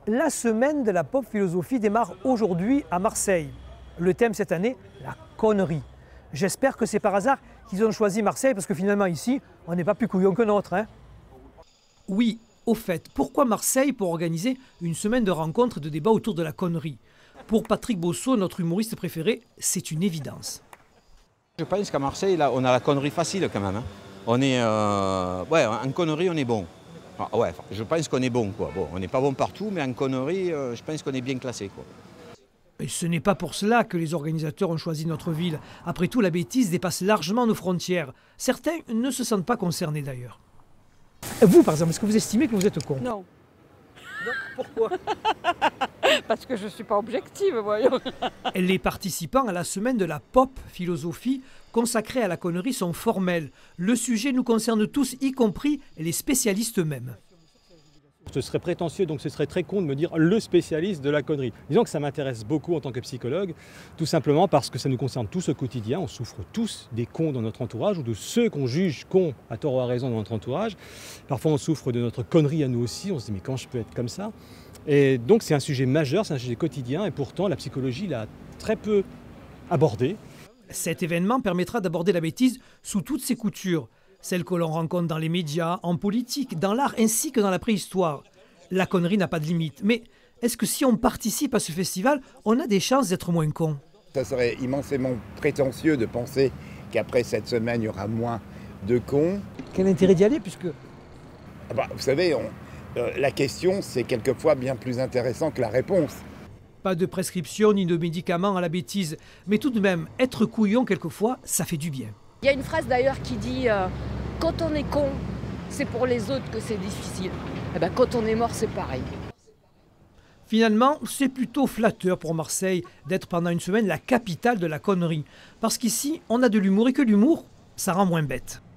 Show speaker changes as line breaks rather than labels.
La semaine de la pop philosophie démarre aujourd'hui à Marseille. Le thème cette année, la connerie. J'espère que c'est par hasard qu'ils ont choisi Marseille parce que finalement ici, on n'est pas plus couillon que notre. Hein. Oui, au fait, pourquoi Marseille pour organiser une semaine de rencontres et de débats autour de la connerie? Pour Patrick Bosso, notre humoriste préféré, c'est une évidence.
Je pense qu'à Marseille, là, on a la connerie facile quand même. Hein. On est, en connerie, on est bon. Ah, ouais, je pense qu'on est bon, quoi. Bon, on n'est pas bon partout, mais en connerie, je pense qu'on est bien classé, quoi.
Et ce n'est pas pour cela que les organisateurs ont choisi notre ville. Après tout, la bêtise dépasse largement nos frontières. Certains ne se sentent pas concernés d'ailleurs. Vous, par exemple, est-ce que vous estimez que vous êtes con?
Non.
Non, pourquoi?
Parce que je ne suis pas objective, voyons.
Les participants à la semaine de la pop philosophie consacrée à la connerie sont formels. Le sujet nous concerne tous, y compris les spécialistes eux-mêmes.
Ce serait prétentieux, donc ce serait très con de me dire le spécialiste de la connerie. Disons que ça m'intéresse beaucoup en tant que psychologue, tout simplement parce que ça nous concerne tous au quotidien. On souffre tous des cons dans notre entourage ou de ceux qu'on juge cons à tort ou à raison dans notre entourage. Parfois on souffre de notre connerie à nous aussi, on se dit mais comment je peux être comme ça? Et donc c'est un sujet majeur, c'est un sujet quotidien et pourtant la psychologie l'a très peu abordé.
Cet événement permettra d'aborder la bêtise sous toutes ses coutures. Celle que l'on rencontre dans les médias, en politique, dans l'art ainsi que dans la préhistoire. La connerie n'a pas de limite. Mais est-ce que si on participe à ce festival, on a des chances d'être moins con?
Ça serait immensément prétentieux de penser qu'après cette semaine, il y aura moins de cons.
Quel intérêt d'y aller puisque...
Vous savez, la question, c'est quelquefois bien plus intéressant que la réponse.
Pas de prescription ni de médicaments à la bêtise. Mais tout de même, être couillon quelquefois, ça fait du bien.
Il y a une phrase d'ailleurs qui dit quand on est con, c'est pour les autres que c'est difficile. Et ben, quand on est mort, c'est pareil.
Finalement, c'est plutôt flatteur pour Marseille d'être pendant une semaine la capitale de la connerie. Parce qu'ici, on a de l'humour et que l'humour, ça rend moins bête.